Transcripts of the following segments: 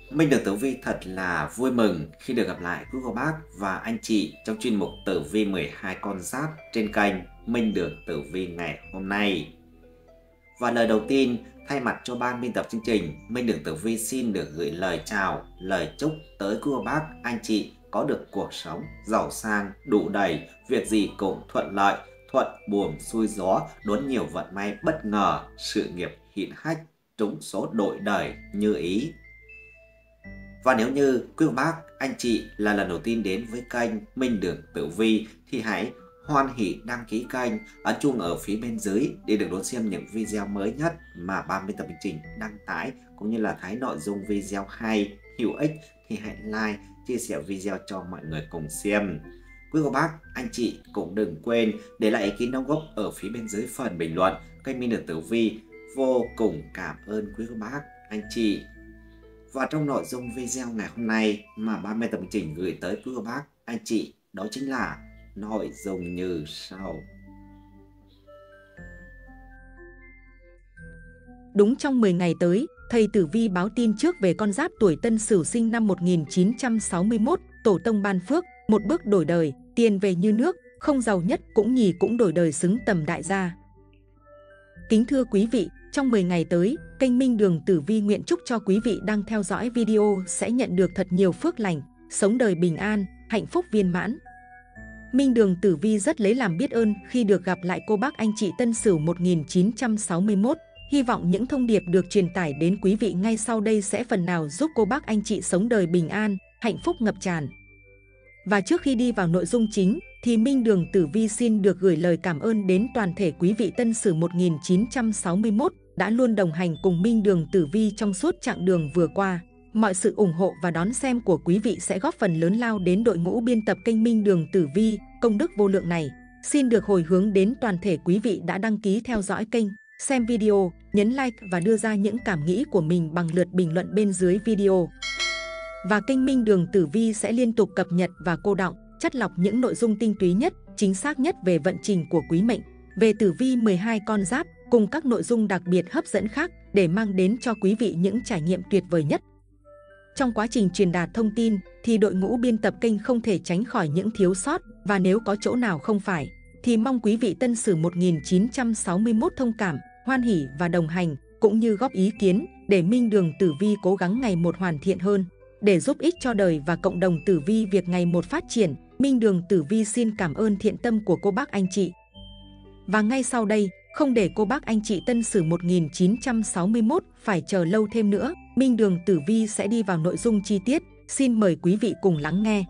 Mình được Tử Vi thật là vui mừng khi được gặp lại quý cô bác và anh chị trong chuyên mục Tử Vi 12 con giáp trên kênh Minh Được Tử Vi ngày hôm nay. Và lời đầu tiên, thay mặt cho ban biên tập chương trình, Minh Được Tử Vi xin được gửi lời chào, lời chúc tới quý cô bác, anh chị có được cuộc sống giàu sang, đủ đầy, việc gì cũng thuận lợi, thuận buồm xuôi gió, đón nhiều vận may bất ngờ, sự nghiệp hiển hách, trúng số đổi đời như ý. Và nếu như quý ông bác, anh chị là lần đầu tiên đến với kênh Minh Được Tử Vi thì hãy hoan hỉ đăng ký kênh, ấn chuông ở phía bên dưới để được đón xem những video mới nhất mà ban biên tập chương trình đăng tải, cũng như là thấy nội dung video hay, hữu ích thì hãy like, chia sẻ video cho mọi người cùng xem. Quý cô bác, anh chị cũng đừng quên để lại ý kiến đóng góp ở phía bên dưới phần bình luận. Kênh Minh Được Tử Vi vô cùng cảm ơn quý cô bác, anh chị. Và trong nội dung video ngày hôm nay mà ban biên tập chương trình gửi tới quý cô bác, anh chị, đó chính là nội dung như sau. Đúng trong 10 ngày tới, thầy Tử Vi báo tin trước về con giáp tuổi Tân Sửu sinh năm 1961, tổ tông ban phước, một bước đổi đời, tiền về như nước, không giàu nhất cũng nhì cũng đổi đời xứng tầm đại gia. Kính thưa quý vị, trong 10 ngày tới, kênh Minh Đường Tử Vi nguyện chúc cho quý vị đang theo dõi video sẽ nhận được thật nhiều phước lành, sống đời bình an, hạnh phúc viên mãn. Minh Đường Tử Vi rất lấy làm biết ơn khi được gặp lại cô bác anh chị Tân Sửu 1961. Hy vọng những thông điệp được truyền tải đến quý vị ngay sau đây sẽ phần nào giúp cô bác anh chị sống đời bình an, hạnh phúc ngập tràn. Và trước khi đi vào nội dung chính, thì Minh Đường Tử Vi xin được gửi lời cảm ơn đến toàn thể quý vị Tân Sửu 1961 đã luôn đồng hành cùng Minh Đường Tử Vi trong suốt chặng đường vừa qua. Mọi sự ủng hộ và đón xem của quý vị sẽ góp phần lớn lao đến đội ngũ biên tập kênh Minh Đường Tử Vi, công đức vô lượng này. Xin được hồi hướng đến toàn thể quý vị đã đăng ký theo dõi kênh, xem video, nhấn like và đưa ra những cảm nghĩ của mình bằng lượt bình luận bên dưới video. Và kênh Minh Đường Tử Vi sẽ liên tục cập nhật và cô đọng, chắt lọc những nội dung tinh túy nhất, chính xác nhất về vận trình của quý mệnh, về tử vi 12 con giáp cùng các nội dung đặc biệt hấp dẫn khác để mang đến cho quý vị những trải nghiệm tuyệt vời nhất. Trong quá trình truyền đạt thông tin thì đội ngũ biên tập kênh không thể tránh khỏi những thiếu sót, và nếu có chỗ nào không phải thì mong quý vị Tân Sửu 1961 thông cảm, hoan hỉ và đồng hành, cũng như góp ý kiến để Minh Đường Tử Vi cố gắng ngày một hoàn thiện hơn, để giúp ích cho đời và cộng đồng tử vi việc ngày một phát triển. Minh Đường Tử Vi xin cảm ơn thiện tâm của cô bác anh chị. Và ngay sau đây, không để cô bác anh chị Tân Sửu 1961 phải chờ lâu thêm nữa, Minh Đường Tử Vi sẽ đi vào nội dung chi tiết. Xin mời quý vị cùng lắng nghe.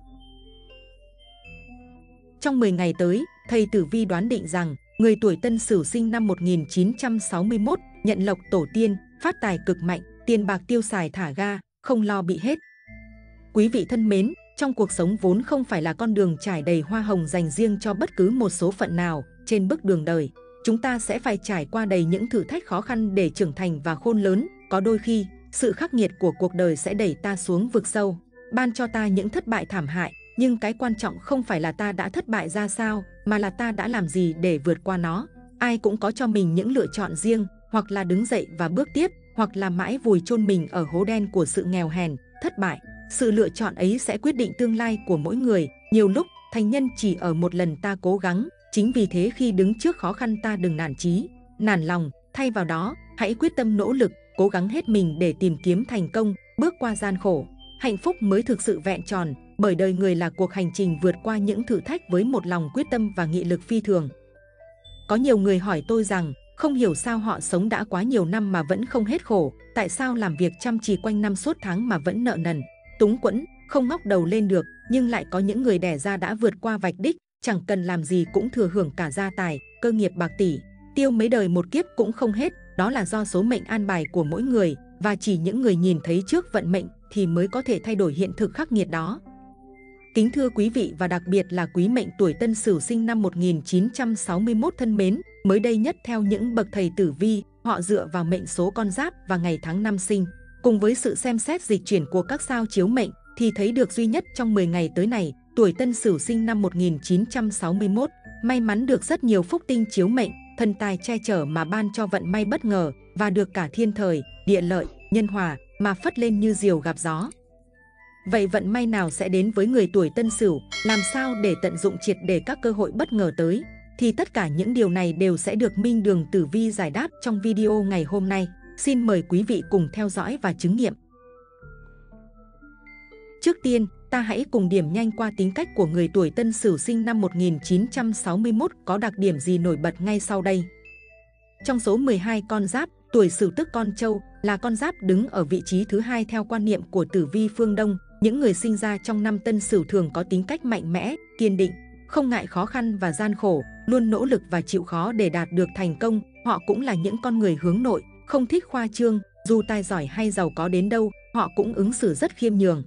Trong 10 ngày tới, thầy Tử Vi đoán định rằng người tuổi Tân Sửu sinh năm 1961 nhận lộc tổ tiên, phát tài cực mạnh, tiền bạc tiêu xài thả ga, không lo bị hết. Quý vị thân mến, trong cuộc sống vốn không phải là con đường trải đầy hoa hồng dành riêng cho bất cứ một số phận nào. Trên bước đường đời, chúng ta sẽ phải trải qua đầy những thử thách khó khăn để trưởng thành và khôn lớn. Có đôi khi, sự khắc nghiệt của cuộc đời sẽ đẩy ta xuống vực sâu, ban cho ta những thất bại thảm hại. Nhưng cái quan trọng không phải là ta đã thất bại ra sao, mà là ta đã làm gì để vượt qua nó. Ai cũng có cho mình những lựa chọn riêng, hoặc là đứng dậy và bước tiếp, hoặc là mãi vùi chôn mình ở hố đen của sự nghèo hèn, thất bại. Sự lựa chọn ấy sẽ quyết định tương lai của mỗi người. Nhiều lúc, thành nhân chỉ ở một lần ta cố gắng. Chính vì thế khi đứng trước khó khăn ta đừng nản chí, nản lòng. Thay vào đó, hãy quyết tâm nỗ lực, cố gắng hết mình để tìm kiếm thành công, bước qua gian khổ. Hạnh phúc mới thực sự vẹn tròn, bởi đời người là cuộc hành trình vượt qua những thử thách với một lòng quyết tâm và nghị lực phi thường. Có nhiều người hỏi tôi rằng, không hiểu sao họ sống đã quá nhiều năm mà vẫn không hết khổ, tại sao làm việc chăm chỉ quanh năm suốt tháng mà vẫn nợ nần, túng quẫn, không ngóc đầu lên được. Nhưng lại có những người đẻ ra đã vượt qua vạch đích, chẳng cần làm gì cũng thừa hưởng cả gia tài, cơ nghiệp bạc tỷ, tiêu mấy đời một kiếp cũng không hết. Đó là do số mệnh an bài của mỗi người, và chỉ những người nhìn thấy trước vận mệnh thì mới có thể thay đổi hiện thực khắc nghiệt đó. Kính thưa quý vị và đặc biệt là quý mệnh tuổi Tân Sửu sinh năm 1961 thân mến, mới đây nhất theo những bậc thầy tử vi, họ dựa vào mệnh số con giáp và ngày tháng năm sinh, cùng với sự xem xét dịch chuyển của các sao chiếu mệnh, thì thấy được duy nhất trong 10 ngày tới này, tuổi Tân Sửu sinh năm 1961, may mắn được rất nhiều phúc tinh chiếu mệnh, thần tài che chở mà ban cho vận may bất ngờ, và được cả thiên thời, địa lợi, nhân hòa, mà phất lên như diều gặp gió. Vậy vận may nào sẽ đến với người tuổi Tân Sửu, làm sao để tận dụng triệt để các cơ hội bất ngờ tới? Thì tất cả những điều này đều sẽ được Minh Đường Tử Vi giải đáp trong video ngày hôm nay. Xin mời quý vị cùng theo dõi và chứng nghiệm. Trước tiên, ta hãy cùng điểm nhanh qua tính cách của người tuổi Tân Sửu sinh năm 1961 có đặc điểm gì nổi bật ngay sau đây. Trong số 12 con giáp, tuổi Sửu tức con trâu là con giáp đứng ở vị trí thứ hai theo quan niệm của Tử Vi phương Đông. Những người sinh ra trong năm Tân Sửu thường có tính cách mạnh mẽ, kiên định, không ngại khó khăn và gian khổ, luôn nỗ lực và chịu khó để đạt được thành công. Họ cũng là những con người hướng nội, không thích khoa trương, dù tài giỏi hay giàu có đến đâu, họ cũng ứng xử rất khiêm nhường.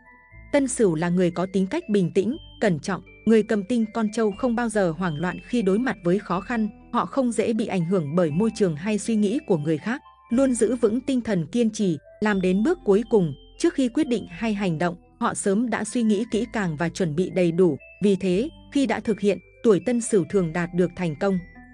Tân Sửu là người có tính cách bình tĩnh, cẩn trọng, người cầm tinh con trâu không bao giờ hoảng loạn khi đối mặt với khó khăn, họ không dễ bị ảnh hưởng bởi môi trường hay suy nghĩ của người khác, luôn giữ vững tinh thần kiên trì, làm đến bước cuối cùng. Trước khi quyết định hay hành động, họ sớm đã suy nghĩ kỹ càng và chuẩn bị đầy đủ, vì thế, khi đã thực hiện, tuổi Tân Sửu thường đạt được thành công.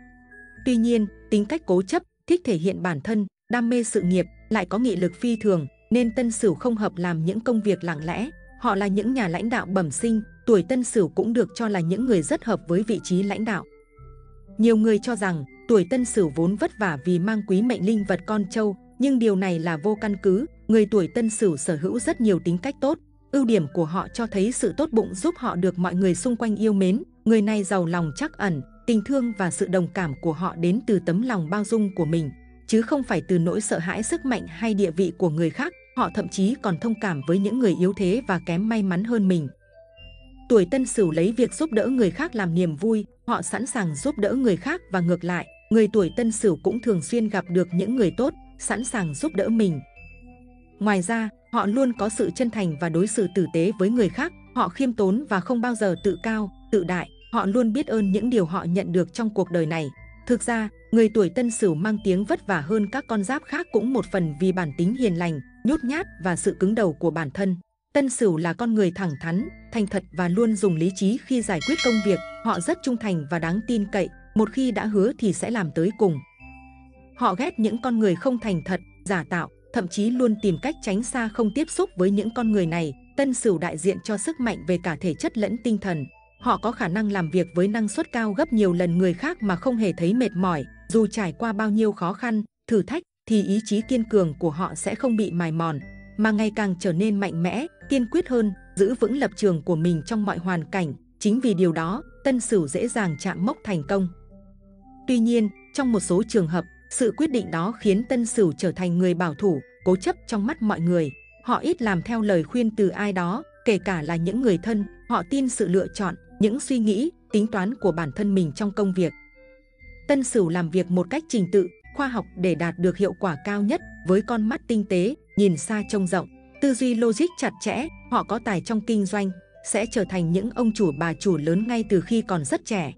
Tuy nhiên, tính cách cố chấp, thích thể hiện bản thân, đam mê sự nghiệp, lại có nghị lực phi thường, nên Tân Sửu không hợp làm những công việc lặng lẽ. Họ là những nhà lãnh đạo bẩm sinh, tuổi Tân Sửu cũng được cho là những người rất hợp với vị trí lãnh đạo. Nhiều người cho rằng tuổi Tân Sửu vốn vất vả vì mang quý mệnh linh vật con trâu, nhưng điều này là vô căn cứ. Người tuổi Tân Sửu sở hữu rất nhiều tính cách tốt. Ưu điểm của họ cho thấy sự tốt bụng giúp họ được mọi người xung quanh yêu mến. Người này giàu lòng trắc ẩn, tình thương và sự đồng cảm của họ đến từ tấm lòng bao dung của mình, chứ không phải từ nỗi sợ hãi sức mạnh hay địa vị của người khác. Họ thậm chí còn thông cảm với những người yếu thế và kém may mắn hơn mình. Tuổi Tân Sửu lấy việc giúp đỡ người khác làm niềm vui, họ sẵn sàng giúp đỡ người khác và ngược lại, người tuổi Tân Sửu cũng thường xuyên gặp được những người tốt, sẵn sàng giúp đỡ mình. Ngoài ra, họ luôn có sự chân thành và đối xử tử tế với người khác, họ khiêm tốn và không bao giờ tự cao, tự đại, họ luôn biết ơn những điều họ nhận được trong cuộc đời này. Thực ra, người tuổi Tân Sửu mang tiếng vất vả hơn các con giáp khác cũng một phần vì bản tính hiền lành, nhút nhát và sự cứng đầu của bản thân. Tân Sửu là con người thẳng thắn, thành thật và luôn dùng lý trí khi giải quyết công việc. Họ rất trung thành và đáng tin cậy, một khi đã hứa thì sẽ làm tới cùng. Họ ghét những con người không thành thật, giả tạo, thậm chí luôn tìm cách tránh xa không tiếp xúc với những con người này. Tân Sửu đại diện cho sức mạnh về cả thể chất lẫn tinh thần. Họ có khả năng làm việc với năng suất cao gấp nhiều lần người khác mà không hề thấy mệt mỏi. Dù trải qua bao nhiêu khó khăn, thử thách, thì ý chí kiên cường của họ sẽ không bị mài mòn, mà ngày càng trở nên mạnh mẽ, kiên quyết hơn, giữ vững lập trường của mình trong mọi hoàn cảnh. Chính vì điều đó, Tân Sửu dễ dàng chạm mốc thành công. Tuy nhiên, trong một số trường hợp, sự quyết định đó khiến Tân Sửu trở thành người bảo thủ, cố chấp trong mắt mọi người. Họ ít làm theo lời khuyên từ ai đó, kể cả là những người thân. Họ tin sự lựa chọn, những suy nghĩ, tính toán của bản thân mình trong công việc. Tân Sửu làm việc một cách trình tự, khoa học để đạt được hiệu quả cao nhất. Với con mắt tinh tế, nhìn xa trông rộng, tư duy logic chặt chẽ, họ có tài trong kinh doanh, sẽ trở thành những ông chủ bà chủ lớn ngay từ khi còn rất trẻ.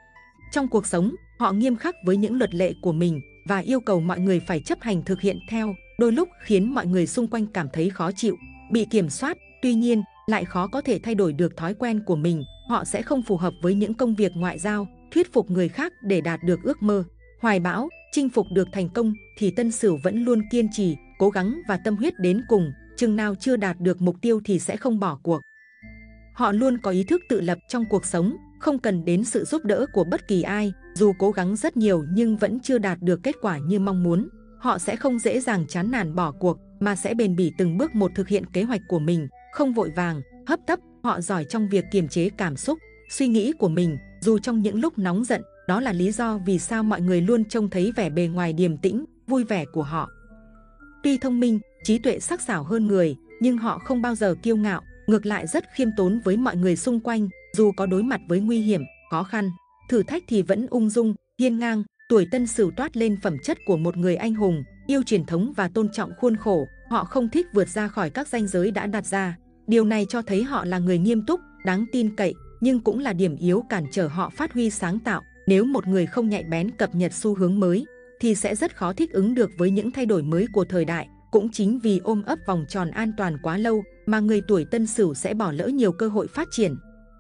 Trong cuộc sống, họ nghiêm khắc với những luật lệ của mình và yêu cầu mọi người phải chấp hành thực hiện theo, đôi lúc khiến mọi người xung quanh cảm thấy khó chịu, bị kiểm soát. Tuy nhiên, lại khó có thể thay đổi được thói quen của mình. Họ sẽ không phù hợp với những công việc ngoại giao, thuyết phục người khác để đạt được ước mơ, hoài bão, chinh phục được thành công, thì Tân Sửu vẫn luôn kiên trì, cố gắng và tâm huyết đến cùng. Chừng nào chưa đạt được mục tiêu thì sẽ không bỏ cuộc. Họ luôn có ý thức tự lập trong cuộc sống, không cần đến sự giúp đỡ của bất kỳ ai. Dù cố gắng rất nhiều nhưng vẫn chưa đạt được kết quả như mong muốn, họ sẽ không dễ dàng chán nản bỏ cuộc, mà sẽ bền bỉ từng bước một thực hiện kế hoạch của mình, không vội vàng, hấp tấp. Họ giỏi trong việc kiềm chế cảm xúc, suy nghĩ của mình, dù trong những lúc nóng giận. Đó là lý do vì sao mọi người luôn trông thấy vẻ bề ngoài điềm tĩnh, vui vẻ của họ. Tuy thông minh, trí tuệ sắc sảo hơn người, nhưng họ không bao giờ kiêu ngạo, ngược lại rất khiêm tốn với mọi người xung quanh. Dù có đối mặt với nguy hiểm, khó khăn, thử thách thì vẫn ung dung, hiên ngang. Tuổi Tân Sửu toát lên phẩm chất của một người anh hùng, yêu truyền thống và tôn trọng khuôn khổ. Họ không thích vượt ra khỏi các ranh giới đã đặt ra. Điều này cho thấy họ là người nghiêm túc, đáng tin cậy, nhưng cũng là điểm yếu cản trở họ phát huy sáng tạo. Nếu một người không nhạy bén cập nhật xu hướng mới, thì sẽ rất khó thích ứng được với những thay đổi mới của thời đại. Cũng chính vì ôm ấp vòng tròn an toàn quá lâu mà người tuổi Tân Sửu sẽ bỏ lỡ nhiều cơ hội phát triển.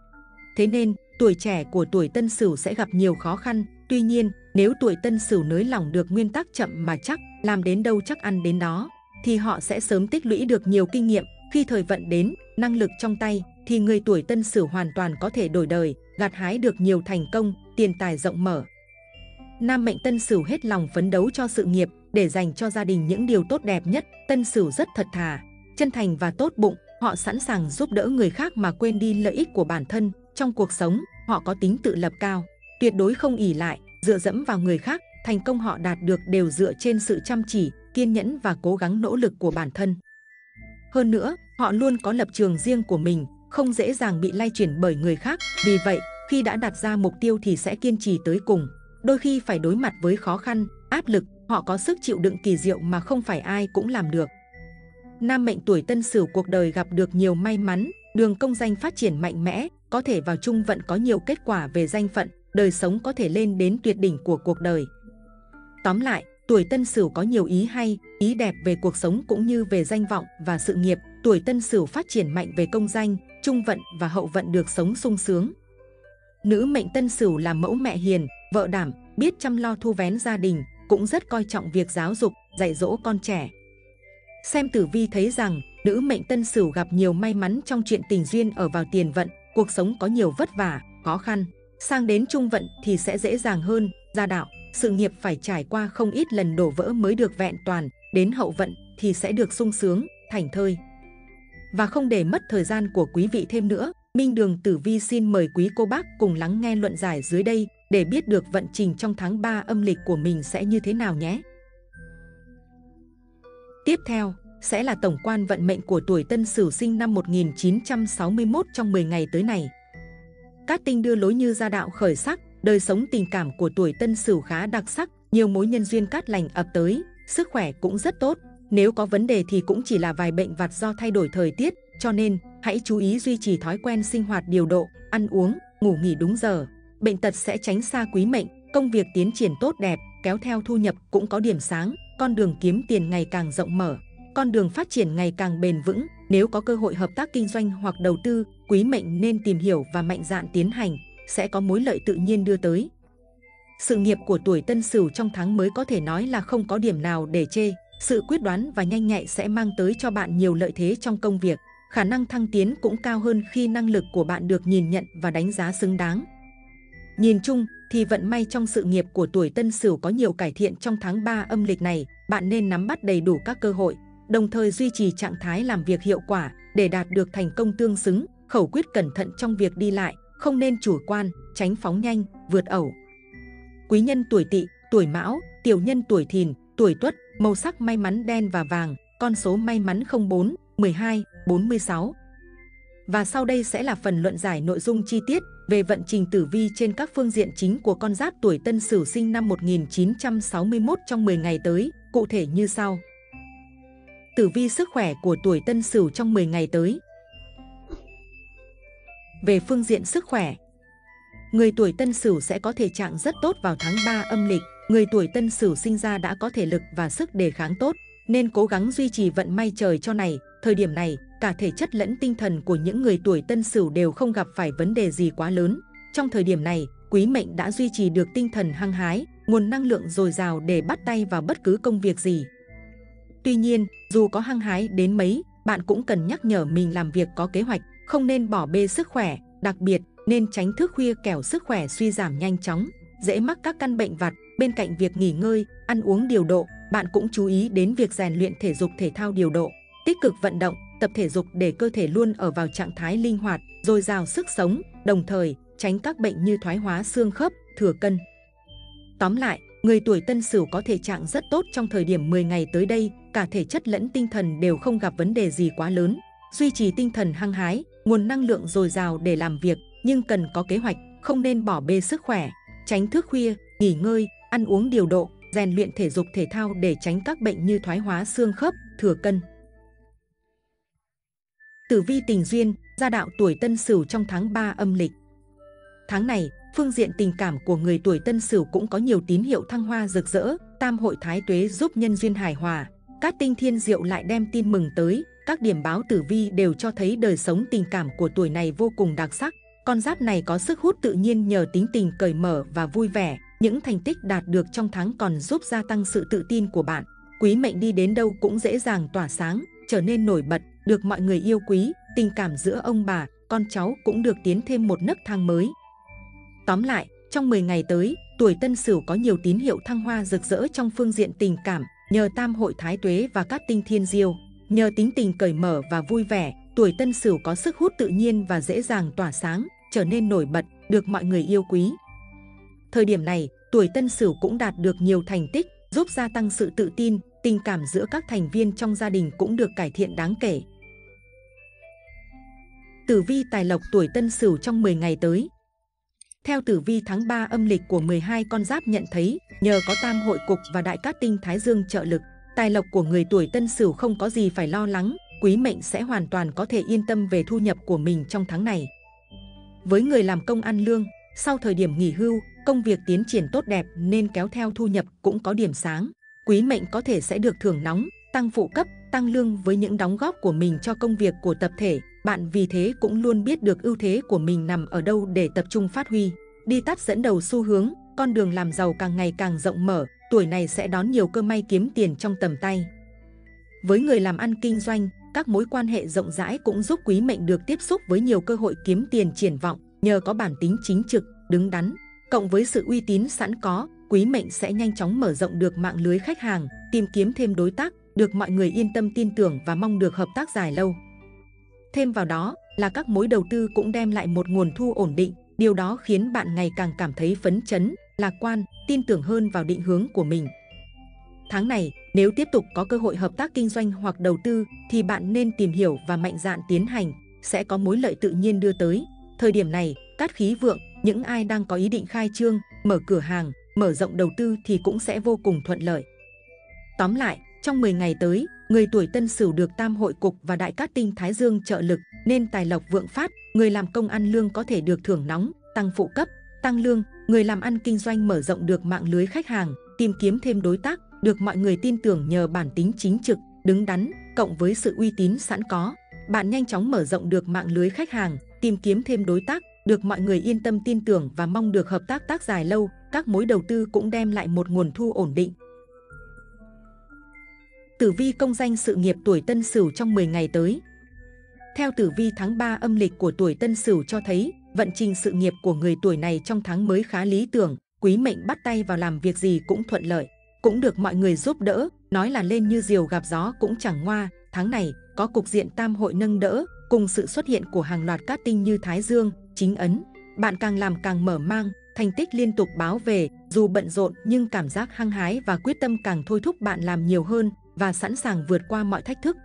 Thế nên, tuổi trẻ của tuổi Tân Sửu sẽ gặp nhiều khó khăn. Tuy nhiên, nếu tuổi Tân Sửu nới lỏng được nguyên tắc chậm mà chắc, làm đến đâu chắc ăn đến đó, thì họ sẽ sớm tích lũy được nhiều kinh nghiệm. Khi thời vận đến, năng lực trong tay, thì người tuổi Tân Sửu hoàn toàn có thể đổi đời, gặt hái được nhiều thành công, tiền tài rộng mở. Nam mệnh Tân Sửu hết lòng phấn đấu cho sự nghiệp, để dành cho gia đình những điều tốt đẹp nhất. Tân Sửu rất thật thà, chân thành và tốt bụng, họ sẵn sàng giúp đỡ người khác mà quên đi lợi ích của bản thân. Trong cuộc sống, họ có tính tự lập cao, tuyệt đối không ỷ lại, dựa dẫm vào người khác. Thành công họ đạt được đều dựa trên sự chăm chỉ, kiên nhẫn và cố gắng nỗ lực của bản thân. Hơn nữa, họ luôn có lập trường riêng của mình, không dễ dàng bị lay chuyển bởi người khác. Vì vậy, khi đã đặt ra mục tiêu thì sẽ kiên trì tới cùng. Đôi khi phải đối mặt với khó khăn, áp lực, họ có sức chịu đựng kỳ diệu mà không phải ai cũng làm được. Nam mệnh tuổi Tân Sửu cuộc đời gặp được nhiều may mắn, đường công danh phát triển mạnh mẽ, có thể vào trung vận có nhiều kết quả về danh phận, đời sống có thể lên đến tuyệt đỉnh của cuộc đời. Tóm lại, tuổi Tân Sửu có nhiều ý hay, ý đẹp về cuộc sống cũng như về danh vọng và sự nghiệp. Tuổi Tân Sửu phát triển mạnh về công danh, trung vận và hậu vận được sống sung sướng. Nữ mệnh Tân Sửu là mẫu mẹ hiền, vợ đảm, biết chăm lo thu vén gia đình, cũng rất coi trọng việc giáo dục, dạy dỗ con trẻ. Xem tử vi thấy rằng, nữ mệnh Tân Sửu gặp nhiều may mắn trong chuyện tình duyên ở vào tiền vận, cuộc sống có nhiều vất vả, khó khăn. Sang đến trung vận thì sẽ dễ dàng hơn, gia đạo, sự nghiệp phải trải qua không ít lần đổ vỡ mới được vẹn toàn, đến hậu vận thì sẽ được sung sướng, thảnh thơi. Và không để mất thời gian của quý vị thêm nữa, Minh Đường Tử Vi xin mời quý cô bác cùng lắng nghe luận giải dưới đây để biết được vận trình trong tháng 3 âm lịch của mình sẽ như thế nào nhé. Tiếp theo sẽ là tổng quan vận mệnh của tuổi Tân Sửu sinh năm 1961 trong 10 ngày tới này. Cát tinh đưa lối như gia đạo khởi sắc, đời sống tình cảm của tuổi Tân Sửu khá đặc sắc, nhiều mối nhân duyên cát lành ập tới, sức khỏe cũng rất tốt. Nếu có vấn đề thì cũng chỉ là vài bệnh vặt do thay đổi thời tiết, cho nên hãy chú ý duy trì thói quen sinh hoạt điều độ, ăn uống, ngủ nghỉ đúng giờ. Bệnh tật sẽ tránh xa quý mệnh, công việc tiến triển tốt đẹp, kéo theo thu nhập cũng có điểm sáng, con đường kiếm tiền ngày càng rộng mở, con đường phát triển ngày càng bền vững. Nếu có cơ hội hợp tác kinh doanh hoặc đầu tư, quý mệnh nên tìm hiểu và mạnh dạn tiến hành, sẽ có mối lợi tự nhiên đưa tới. Sự nghiệp của tuổi Tân Sửu trong tháng mới có thể nói là không có điểm nào để chê. Sự quyết đoán và nhanh nhạy sẽ mang tới cho bạn nhiều lợi thế trong công việc. Khả năng thăng tiến cũng cao hơn khi năng lực của bạn được nhìn nhận và đánh giá xứng đáng. Nhìn chung thì vận may trong sự nghiệp của tuổi Tân Sửu có nhiều cải thiện trong tháng 3 âm lịch này. Bạn nên nắm bắt đầy đủ các cơ hội, đồng thời duy trì trạng thái làm việc hiệu quả để đạt được thành công tương xứng. Khẩu quyết cẩn thận trong việc đi lại, không nên chủ quan, tránh phóng nhanh, vượt ẩu. Quý nhân tuổi Tỵ, tuổi Mão, tiểu nhân tuổi Thìn, tuổi Tuất, màu sắc may mắn đen và vàng, con số may mắn 04, 12, 46. Và sau đây sẽ là phần luận giải nội dung chi tiết về vận trình tử vi trên các phương diện chính của con giáp tuổi Tân Sửu sinh năm 1961 trong 10 ngày tới, cụ thể như sau. Tử vi sức khỏe của tuổi Tân Sửu trong 10 ngày tới. Về phương diện sức khỏe, người tuổi Tân Sửu sẽ có thể trạng rất tốt vào tháng 3 âm lịch. Người tuổi Tân Sửu sinh ra đã có thể lực và sức đề kháng tốt, nên cố gắng duy trì vận may trời cho này. Thời điểm này, cả thể chất lẫn tinh thần của những người tuổi Tân Sửu đều không gặp phải vấn đề gì quá lớn. Trong thời điểm này, quý mệnh đã duy trì được tinh thần hăng hái, nguồn năng lượng dồi dào để bắt tay vào bất cứ công việc gì. Tuy nhiên, dù có hăng hái đến mấy, bạn cũng cần nhắc nhở mình làm việc có kế hoạch, không nên bỏ bê sức khỏe, đặc biệt nên tránh thức khuya kẻo sức khỏe suy giảm nhanh chóng, dễ mắc các căn bệnh vặt. Bên cạnh việc nghỉ ngơi, ăn uống điều độ, bạn cũng chú ý đến việc rèn luyện thể dục thể thao điều độ, tích cực vận động, tập thể dục để cơ thể luôn ở vào trạng thái linh hoạt, dồi dào sức sống, đồng thời tránh các bệnh như thoái hóa xương khớp, thừa cân. Tóm lại, người tuổi Tân Sửu có thể trạng rất tốt trong thời điểm 10 ngày tới đây, cả thể chất lẫn tinh thần đều không gặp vấn đề gì quá lớn. Duy trì tinh thần hăng hái, nguồn năng lượng dồi dào để làm việc, nhưng cần có kế hoạch, không nên bỏ bê sức khỏe, tránh thức khuya, nghỉ ngơi, ăn uống điều độ, rèn luyện thể dục thể thao để tránh các bệnh như thoái hóa xương khớp, thừa cân. Tử vi tình duyên, gia đạo tuổi Tân Sửu trong tháng 3 âm lịch. Tháng này, phương diện tình cảm của người tuổi Tân Sửu cũng có nhiều tín hiệu thăng hoa rực rỡ. Tam hội thái tuế giúp nhân duyên hài hòa, cát tinh thiên diệu lại đem tin mừng tới. Các điểm báo tử vi đều cho thấy đời sống tình cảm của tuổi này vô cùng đặc sắc. Con giáp này có sức hút tự nhiên nhờ tính tình cởi mở và vui vẻ. Những thành tích đạt được trong tháng còn giúp gia tăng sự tự tin của bạn. quý mệnh đi đến đâu cũng dễ dàng tỏa sáng, trở nên nổi bật, được mọi người yêu quý, tình cảm giữa ông bà, con cháu cũng được tiến thêm một nấc thang mới. Tóm lại, trong 10 ngày tới, tuổi Tân Sửu có nhiều tín hiệu thăng hoa rực rỡ trong phương diện tình cảm, nhờ tam hội thái tuế và cát tinh thiên diêu, nhờ tính tình cởi mở và vui vẻ, tuổi Tân Sửu có sức hút tự nhiên và dễ dàng tỏa sáng, trở nên nổi bật, được mọi người yêu quý. Thời điểm này, tuổi Tân Sửu cũng đạt được nhiều thành tích, giúp gia tăng sự tự tin, tình cảm giữa các thành viên trong gia đình cũng được cải thiện đáng kể. Tử vi tài lộc tuổi Tân Sửu trong 10 ngày tới. Theo tử vi tháng 3 âm lịch của 12 con giáp nhận thấy, nhờ có tam hội cục và đại cát tinh thái dương trợ lực, tài lộc của người tuổi Tân Sửu không có gì phải lo lắng, quý mệnh sẽ hoàn toàn có thể yên tâm về thu nhập của mình trong tháng này. Với người làm công ăn lương, sau thời điểm nghỉ hưu, công việc tiến triển tốt đẹp nên kéo theo thu nhập cũng có điểm sáng. Quý mệnh có thể sẽ được thưởng nóng, tăng phụ cấp, tăng lương với những đóng góp của mình cho công việc của tập thể. Bạn vì thế cũng luôn biết được ưu thế của mình nằm ở đâu để tập trung phát huy. Đi tắt dẫn đầu xu hướng, con đường làm giàu càng ngày càng rộng mở, tuổi này sẽ đón nhiều cơ may kiếm tiền trong tầm tay. Với người làm ăn kinh doanh, các mối quan hệ rộng rãi cũng giúp quý mệnh được tiếp xúc với nhiều cơ hội kiếm tiền triển vọng, nhờ có bản tính chính trực, đứng đắn. Cộng với sự uy tín sẵn có, quý mệnh sẽ nhanh chóng mở rộng được mạng lưới khách hàng, tìm kiếm thêm đối tác, được mọi người yên tâm tin tưởng và mong được hợp tác dài lâu. Thêm vào đó là các mối đầu tư cũng đem lại một nguồn thu ổn định, điều đó khiến bạn ngày càng cảm thấy phấn chấn, lạc quan, tin tưởng hơn vào định hướng của mình. Tháng này, nếu tiếp tục có cơ hội hợp tác kinh doanh hoặc đầu tư thì bạn nên tìm hiểu và mạnh dạn tiến hành, sẽ có mối lợi tự nhiên đưa tới. Thời điểm này, cát khí vượng, những ai đang có ý định khai trương, mở cửa hàng, mở rộng đầu tư thì cũng sẽ vô cùng thuận lợi. Tóm lại, trong 10 ngày tới, người tuổi Tân Sửu được tam hội cục và đại cát tinh thái dương trợ lực nên tài lộc vượng phát, người làm công ăn lương có thể được thưởng nóng, tăng phụ cấp, tăng lương, người làm ăn kinh doanh mở rộng được mạng lưới khách hàng, tìm kiếm thêm đối tác, được mọi người tin tưởng nhờ bản tính chính trực, đứng đắn, cộng với sự uy tín sẵn có. Bạn nhanh chóng mở rộng được mạng lưới khách hàng, tìm kiếm thêm đối tác, được mọi người yên tâm tin tưởng và mong được hợp tác dài lâu, các mối đầu tư cũng đem lại một nguồn thu ổn định. Tử vi công danh sự nghiệp tuổi Tân Sửu trong 10 ngày tới. Theo tử vi tháng 3 âm lịch của tuổi Tân Sửu cho thấy, vận trình sự nghiệp của người tuổi này trong tháng mới khá lý tưởng, quý mệnh bắt tay vào làm việc gì cũng thuận lợi, cũng được mọi người giúp đỡ, nói là lên như diều gặp gió cũng chẳng ngoa. Tháng này, có cục diện tam hội nâng đỡ, cùng sự xuất hiện của hàng loạt cát tinh như Thái Dương, Chính Ấn. Bạn càng làm càng mở mang, thành tích liên tục báo về, dù bận rộn nhưng cảm giác hăng hái và quyết tâm càng thôi thúc bạn làm nhiều hơn và sẵn sàng vượt qua mọi thách thức.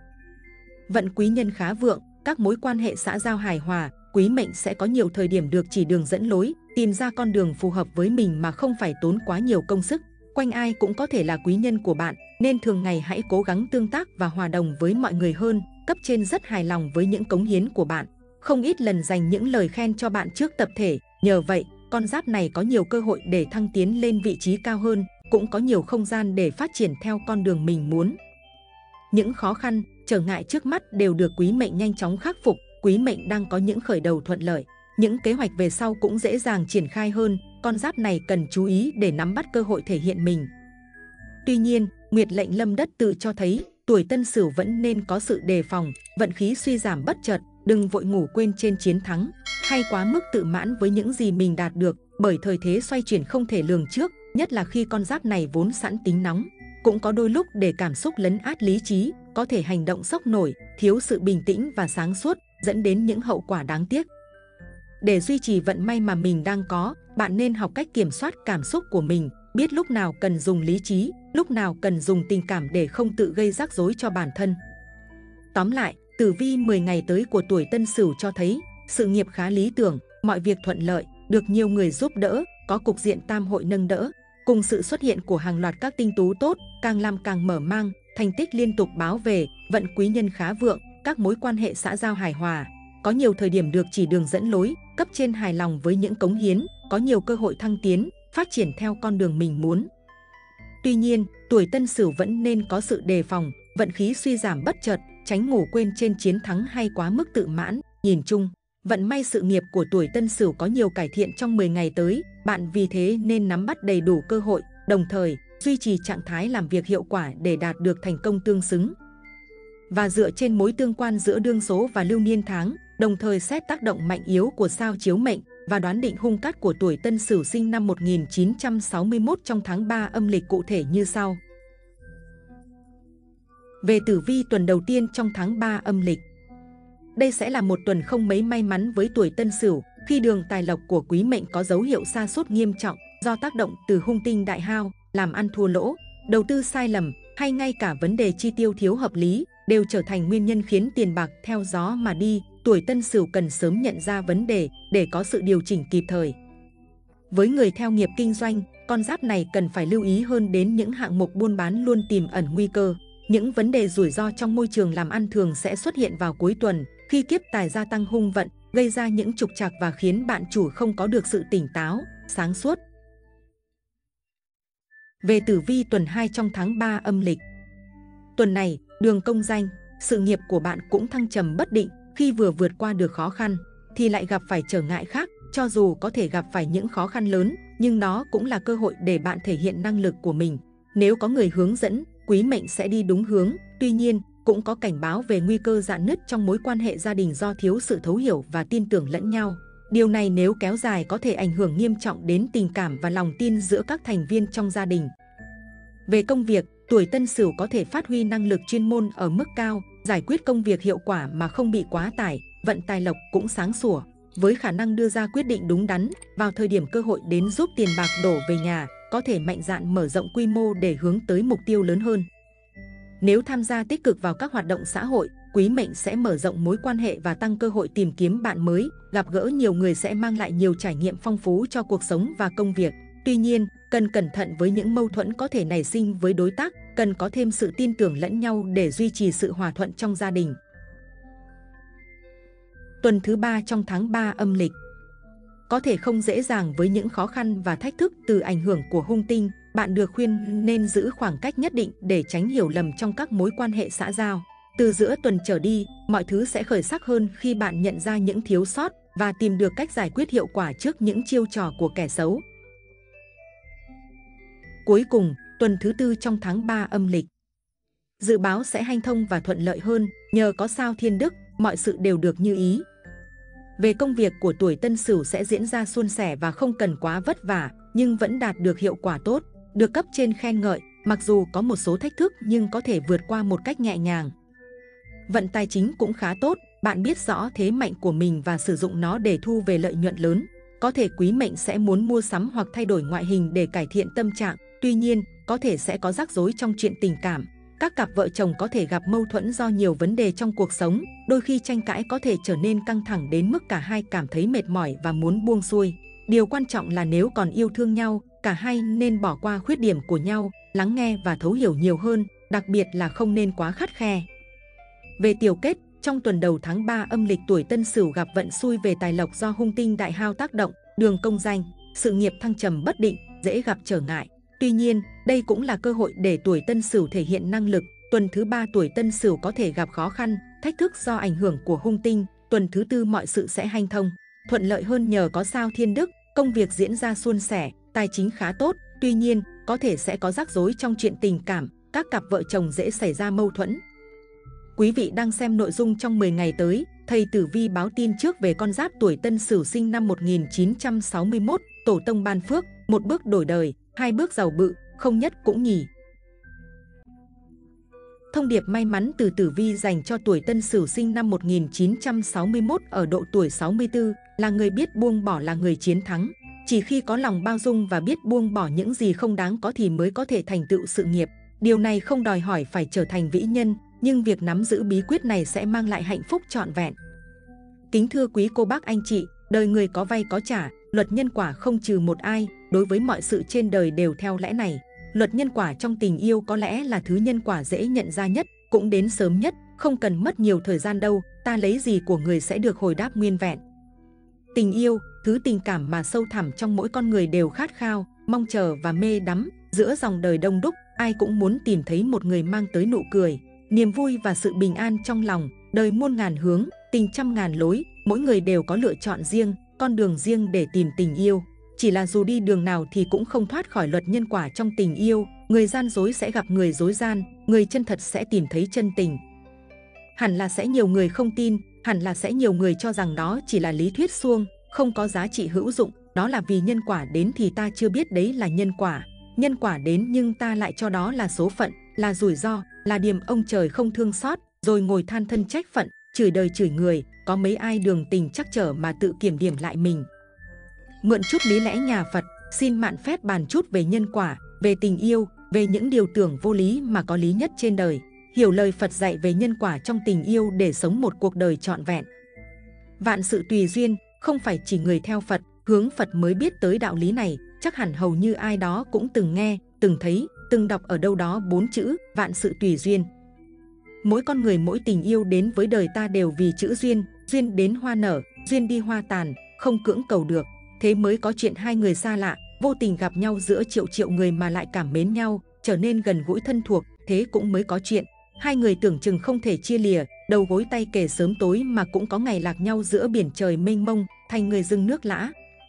Vận quý nhân khá vượng, các mối quan hệ xã giao hài hòa, quý mệnh sẽ có nhiều thời điểm được chỉ đường dẫn lối, tìm ra con đường phù hợp với mình mà không phải tốn quá nhiều công sức. Quanh ai cũng có thể là quý nhân của bạn, nên thường ngày hãy cố gắng tương tác và hòa đồng với mọi người hơn. Cấp trên rất hài lòng với những cống hiến của bạn, không ít lần dành những lời khen cho bạn trước tập thể. Nhờ vậy, con giáp này có nhiều cơ hội để thăng tiến lên vị trí cao hơn, cũng có nhiều không gian để phát triển theo con đường mình muốn. Những khó khăn, trở ngại trước mắt đều được quý mệnh nhanh chóng khắc phục. Quý mệnh đang có những khởi đầu thuận lợi, những kế hoạch về sau cũng dễ dàng triển khai hơn. Con giáp này cần chú ý để nắm bắt cơ hội thể hiện mình. Tuy nhiên, Nguyệt lệnh lâm đất tự cho thấy tuổi Tân Sửu vẫn nên có sự đề phòng, vận khí suy giảm bất chợt, đừng vội ngủ quên trên chiến thắng, hay quá mức tự mãn với những gì mình đạt được, bởi thời thế xoay chuyển không thể lường trước, nhất là khi con giáp này vốn sẵn tính nóng. Cũng có đôi lúc để cảm xúc lấn át lý trí, có thể hành động sốc nổi, thiếu sự bình tĩnh và sáng suốt, dẫn đến những hậu quả đáng tiếc. Để duy trì vận may mà mình đang có, bạn nên học cách kiểm soát cảm xúc của mình, biết lúc nào cần dùng lý trí, lúc nào cần dùng tình cảm để không tự gây rắc rối cho bản thân. Tóm lại, tử vi 10 ngày tới của tuổi Tân Sửu cho thấy, sự nghiệp khá lý tưởng, mọi việc thuận lợi, được nhiều người giúp đỡ, có cục diện tam hội nâng đỡ. Cùng sự xuất hiện của hàng loạt các tinh tú tốt, càng làm càng mở mang, thành tích liên tục báo về, vận quý nhân khá vượng, các mối quan hệ xã giao hài hòa. Có nhiều thời điểm được chỉ đường dẫn lối, cấp trên hài lòng với những cống hiến, có nhiều cơ hội thăng tiến, phát triển theo con đường mình muốn. Tuy nhiên, tuổi Tân Sửu vẫn nên có sự đề phòng, vận khí suy giảm bất chợt, tránh ngủ quên trên chiến thắng hay quá mức tự mãn. Nhìn chung, vận may sự nghiệp của tuổi Tân Sửu có nhiều cải thiện trong 10 ngày tới, bạn vì thế nên nắm bắt đầy đủ cơ hội, đồng thời duy trì trạng thái làm việc hiệu quả để đạt được thành công tương xứng. Và dựa trên mối tương quan giữa đương số và lưu niên tháng, đồng thời xét tác động mạnh yếu của sao chiếu mệnh và đoán định hung cát của tuổi Tân Sửu sinh năm 1961 trong tháng 3 âm lịch cụ thể như sau. Về tử vi tuần đầu tiên trong tháng 3 âm lịch. Đây sẽ là một tuần không mấy may mắn với tuổi Tân Sửu, khi đường tài lộc của quý mệnh có dấu hiệu sa sút nghiêm trọng do tác động từ hung tinh đại hao, làm ăn thua lỗ, đầu tư sai lầm hay ngay cả vấn đề chi tiêu thiếu hợp lý đều trở thành nguyên nhân khiến tiền bạc theo gió mà đi. Tuổi Tân Sửu cần sớm nhận ra vấn đề để có sự điều chỉnh kịp thời. Với người theo nghiệp kinh doanh, con giáp này cần phải lưu ý hơn đến những hạng mục buôn bán luôn tiềm ẩn nguy cơ. Những vấn đề rủi ro trong môi trường làm ăn thường sẽ xuất hiện vào cuối tuần, khi kiếp tài gia tăng hung vận, gây ra những trục trặc và khiến bạn chủ không có được sự tỉnh táo, sáng suốt. Về tử vi tuần 2 trong tháng 3 âm lịch. Tuần này, đường công danh, sự nghiệp của bạn cũng thăng trầm bất định. Khi vừa vượt qua được khó khăn, thì lại gặp phải trở ngại khác. Cho dù có thể gặp phải những khó khăn lớn, nhưng nó cũng là cơ hội để bạn thể hiện năng lực của mình. Nếu có người hướng dẫn, quý mệnh sẽ đi đúng hướng. Tuy nhiên, cũng có cảnh báo về nguy cơ rạn nứt trong mối quan hệ gia đình do thiếu sự thấu hiểu và tin tưởng lẫn nhau. Điều này nếu kéo dài có thể ảnh hưởng nghiêm trọng đến tình cảm và lòng tin giữa các thành viên trong gia đình. Về công việc, tuổi Tân Sửu có thể phát huy năng lực chuyên môn ở mức cao, giải quyết công việc hiệu quả mà không bị quá tải, vận tài lộc cũng sáng sủa, với khả năng đưa ra quyết định đúng đắn vào thời điểm cơ hội đến giúp tiền bạc đổ về nhà, có thể mạnh dạn mở rộng quy mô để hướng tới mục tiêu lớn hơn. Nếu tham gia tích cực vào các hoạt động xã hội, quý mệnh sẽ mở rộng mối quan hệ và tăng cơ hội tìm kiếm bạn mới, gặp gỡ nhiều người sẽ mang lại nhiều trải nghiệm phong phú cho cuộc sống và công việc. Tuy nhiên, cần cẩn thận với những mâu thuẫn có thể nảy sinh với đối tác, cần có thêm sự tin tưởng lẫn nhau để duy trì sự hòa thuận trong gia đình. Tuần thứ 3 trong tháng 3 âm lịch. Có thể không dễ dàng với những khó khăn và thách thức từ ảnh hưởng của hung tinh, bạn được khuyên nên giữ khoảng cách nhất định để tránh hiểu lầm trong các mối quan hệ xã giao. Từ giữa tuần trở đi, mọi thứ sẽ khởi sắc hơn khi bạn nhận ra những thiếu sót và tìm được cách giải quyết hiệu quả trước những chiêu trò của kẻ xấu. Cuối cùng, tuần thứ 4 trong tháng 3 âm lịch. Dự báo sẽ hanh thông và thuận lợi hơn, nhờ có sao thiên đức, mọi sự đều được như ý. Về công việc của tuổi Tân Sửu sẽ diễn ra suôn sẻ và không cần quá vất vả, nhưng vẫn đạt được hiệu quả tốt, được cấp trên khen ngợi, mặc dù có một số thách thức nhưng có thể vượt qua một cách nhẹ nhàng. Vận tài chính cũng khá tốt, bạn biết rõ thế mạnh của mình và sử dụng nó để thu về lợi nhuận lớn. Có thể quý mệnh sẽ muốn mua sắm hoặc thay đổi ngoại hình để cải thiện tâm trạng, tuy nhiên, có thể sẽ có rắc rối trong chuyện tình cảm. Các cặp vợ chồng có thể gặp mâu thuẫn do nhiều vấn đề trong cuộc sống, đôi khi tranh cãi có thể trở nên căng thẳng đến mức cả hai cảm thấy mệt mỏi và muốn buông xuôi. Điều quan trọng là nếu còn yêu thương nhau, cả hai nên bỏ qua khuyết điểm của nhau, lắng nghe và thấu hiểu nhiều hơn, đặc biệt là không nên quá khắt khe. Về tiểu kết, trong tuần đầu tháng 3 âm lịch tuổi Tân Sửu gặp vận xui về tài lộc do hung tinh đại hao tác động, đường công danh, sự nghiệp thăng trầm bất định, dễ gặp trở ngại. Tuy nhiên, đây cũng là cơ hội để tuổi Tân Sửu thể hiện năng lực. Tuần thứ 3 tuổi Tân Sửu có thể gặp khó khăn, thách thức do ảnh hưởng của hung tinh. Tuần thứ 4 mọi sự sẽ hanh thông, thuận lợi hơn nhờ có sao thiên đức, công việc diễn ra suôn sẻ, tài chính khá tốt. Tuy nhiên, có thể sẽ có rắc rối trong chuyện tình cảm, các cặp vợ chồng dễ xảy ra mâu thuẫn. Quý vị đang xem nội dung trong 10 ngày tới, thầy Tử Vi báo tin trước về con giáp tuổi Tân Sửu sinh năm 1961, tổ tông ban phước, một bước đổi đời, hai bước giàu bự, không nhất cũng nhì. Thông điệp may mắn từ Tử Vi dành cho tuổi Tân Sửu sinh năm 1961 ở độ tuổi 64, là người biết buông bỏ là người chiến thắng. Chỉ khi có lòng bao dung và biết buông bỏ những gì không đáng có thì mới có thể thành tựu sự nghiệp. Điều này không đòi hỏi phải trở thành vĩ nhân, nhưng việc nắm giữ bí quyết này sẽ mang lại hạnh phúc trọn vẹn. Kính thưa quý cô bác anh chị, đời người có vay có trả, luật nhân quả không trừ một ai, đối với mọi sự trên đời đều theo lẽ này. Luật nhân quả trong tình yêu có lẽ là thứ nhân quả dễ nhận ra nhất, cũng đến sớm nhất, không cần mất nhiều thời gian đâu, ta lấy gì của người sẽ được hồi đáp nguyên vẹn. Tình yêu, thứ tình cảm mà sâu thẳm trong mỗi con người đều khát khao, mong chờ và mê đắm. Giữa dòng đời đông đúc, ai cũng muốn tìm thấy một người mang tới nụ cười, niềm vui và sự bình an trong lòng. Đời muôn ngàn hướng, tình trăm ngàn lối, mỗi người đều có lựa chọn riêng, con đường riêng để tìm tình yêu. chỉ là dù đi đường nào thì cũng không thoát khỏi luật nhân quả trong tình yêu. Người gian dối sẽ gặp người dối gian, người chân thật sẽ tìm thấy chân tình. Hẳn là sẽ nhiều người không tin, hẳn là sẽ nhiều người cho rằng đó chỉ là lý thuyết suông, không có giá trị hữu dụng. Đó là vì nhân quả đến thì ta chưa biết đấy là nhân quả. Nhân quả đến nhưng ta lại cho đó là số phận, là rủi ro, là điềm ông trời không thương xót, rồi ngồi than thân trách phận, chửi đời chửi người. Có mấy ai đường tình chắc trở mà tự kiểm điểm lại mình. Mượn chút lý lẽ nhà Phật, xin mạn phép bàn chút về nhân quả, về tình yêu, về những điều tưởng vô lý mà có lý nhất trên đời. Hiểu lời Phật dạy về nhân quả trong tình yêu để sống một cuộc đời trọn vẹn. Vạn sự tùy duyên, không phải chỉ người theo Phật, hướng Phật mới biết tới đạo lý này. Chắc hẳn hầu như ai đó cũng từng nghe, từng thấy, từng đọc ở đâu đó 4 chữ vạn sự tùy duyên. Mỗi con người, mỗi tình yêu đến với đời ta đều vì chữ duyên. Duyên đến hoa nở, duyên đi hoa tàn, không cưỡng cầu được. Thế mới có chuyện hai người xa lạ vô tình gặp nhau giữa triệu triệu người mà lại cảm mến nhau, trở nên gần gũi thân thuộc. Thế cũng mới có chuyện hai người tưởng chừng không thể chia lìa, đầu gối tay kề sớm tối mà cũng có ngày lạc nhau giữa biển trời mênh mông, thành người dưng nước lã.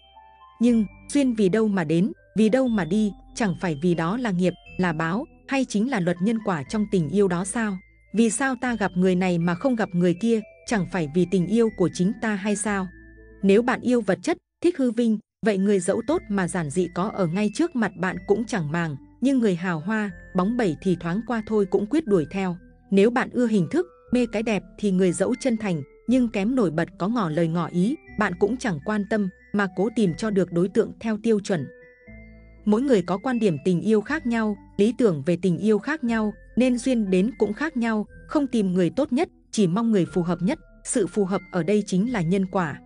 Nhưng duyên vì đâu mà đến, vì đâu mà đi, chẳng phải vì đó là nghiệp, là báo, hay chính là luật nhân quả trong tình yêu đó sao? Vì sao ta gặp người này mà không gặp người kia, chẳng phải vì tình yêu của chính ta hay sao? Nếu bạn yêu vật chất, thích hư vinh, vậy người dẫu tốt mà giản dị có ở ngay trước mặt bạn cũng chẳng màng, nhưng người hào hoa, bóng bẩy thì thoáng qua thôi cũng quyết đuổi theo. Nếu bạn ưa hình thức, mê cái đẹp thì người dẫu chân thành, nhưng kém nổi bật có ngỏ lời ngỏ ý, bạn cũng chẳng quan tâm mà cố tìm cho được đối tượng theo tiêu chuẩn. Mỗi người có quan điểm tình yêu khác nhau, lý tưởng về tình yêu khác nhau, nên duyên đến cũng khác nhau. Không tìm người tốt nhất, chỉ mong người phù hợp nhất. Sự phù hợp ở đây chính là nhân quả.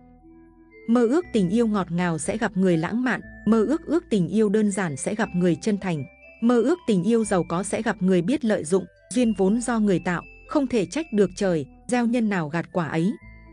Mơ ước tình yêu ngọt ngào sẽ gặp người lãng mạn, mơ ước tình yêu đơn giản sẽ gặp người chân thành, mơ ước tình yêu giàu có sẽ gặp người biết lợi dụng. Duyên vốn do người tạo, không thể trách được trời, gieo nhân nào gặt quả ấy.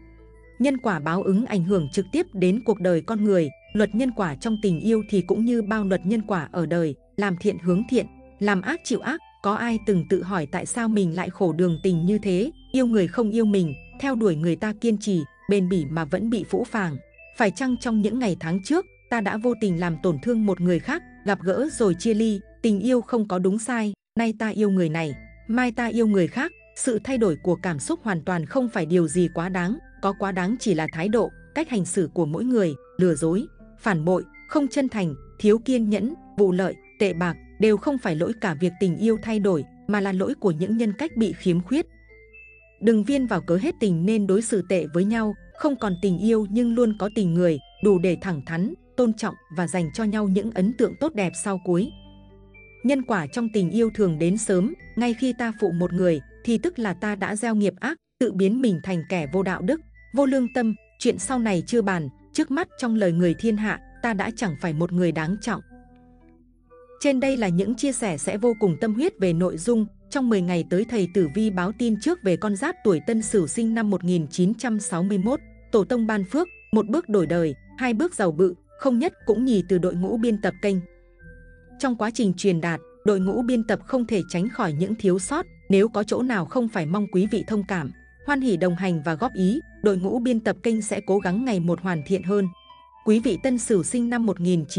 Nhân quả báo ứng ảnh hưởng trực tiếp đến cuộc đời con người. Luật nhân quả trong tình yêu thì cũng như bao luật nhân quả ở đời, làm thiện hướng thiện, làm ác chịu ác. Có ai từng tự hỏi tại sao mình lại khổ đường tình như thế, yêu người không yêu mình, theo đuổi người ta kiên trì, bền bỉ mà vẫn bị phũ phàng? Phải chăng trong những ngày tháng trước, ta đã vô tình làm tổn thương một người khác, gặp gỡ rồi chia ly? Tình yêu không có đúng sai, nay ta yêu người này, mai ta yêu người khác. Sự thay đổi của cảm xúc hoàn toàn không phải điều gì quá đáng, có quá đáng chỉ là thái độ, cách hành xử của mỗi người. Lừa dối, phản bội, không chân thành, thiếu kiên nhẫn, vụ lợi, tệ bạc đều không phải lỗi cả việc tình yêu thay đổi, mà là lỗi của những nhân cách bị khiếm khuyết. Đừng viên vào cớ hết tình nên đối xử tệ với nhau. Không còn tình yêu nhưng luôn có tình người, đủ để thẳng thắn, tôn trọng và dành cho nhau những ấn tượng tốt đẹp sau cuối. Nhân quả trong tình yêu thường đến sớm, ngay khi ta phụ một người thì tức là ta đã gieo nghiệp ác, tự biến mình thành kẻ vô đạo đức, vô lương tâm. Chuyện sau này chưa bàn, trước mắt trong lời người thiên hạ, ta đã chẳng phải một người đáng trọng. Trên đây là những chia sẻ sẽ vô cùng tâm huyết về nội dung. Trong 10 ngày tới, thầy Tử Vi báo tin trước về con giáp tuổi Tân Sửu sinh năm 1961, tổ tông ban phước, một bước đổi đời, hai bước giàu bự, không nhất cũng nhì từ đội ngũ biên tập kênh. Trong quá trình truyền đạt, đội ngũ biên tập không thể tránh khỏi những thiếu sót, nếu có chỗ nào không phải mong quý vị thông cảm, hoan hỉ đồng hành và góp ý, đội ngũ biên tập kênh sẽ cố gắng ngày một hoàn thiện hơn. Quý vị Tân Sửu sinh năm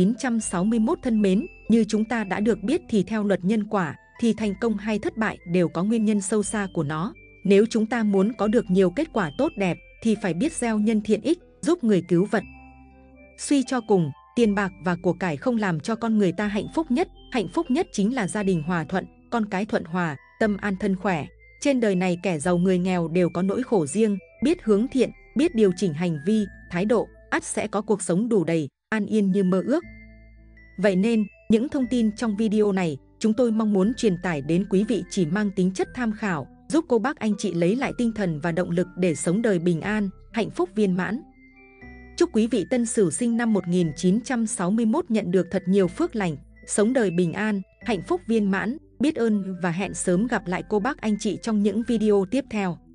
1961 thân mến, như chúng ta đã được biết thì theo luật nhân quả, thì thành công hay thất bại đều có nguyên nhân sâu xa của nó. Nếu chúng ta muốn có được nhiều kết quả tốt đẹp thì phải biết gieo nhân thiện ích, giúp người cứu vật. Suy cho cùng, tiền bạc và của cải không làm cho con người ta hạnh phúc nhất. Hạnh phúc nhất chính là gia đình hòa thuận, con cái thuận hòa, tâm an thân khỏe. Trên đời này kẻ giàu người nghèo đều có nỗi khổ riêng, biết hướng thiện, biết điều chỉnh hành vi, thái độ, ắt sẽ có cuộc sống đủ đầy, an yên như mơ ước. Vậy nên, những thông tin trong video này, chúng tôi mong muốn truyền tải đến quý vị chỉ mang tính chất tham khảo, giúp cô bác anh chị lấy lại tinh thần và động lực để sống đời bình an, hạnh phúc viên mãn. Chúc quý vị Tân Sửu sinh năm 1961 nhận được thật nhiều phước lành, sống đời bình an, hạnh phúc viên mãn, biết ơn và hẹn sớm gặp lại cô bác anh chị trong những video tiếp theo.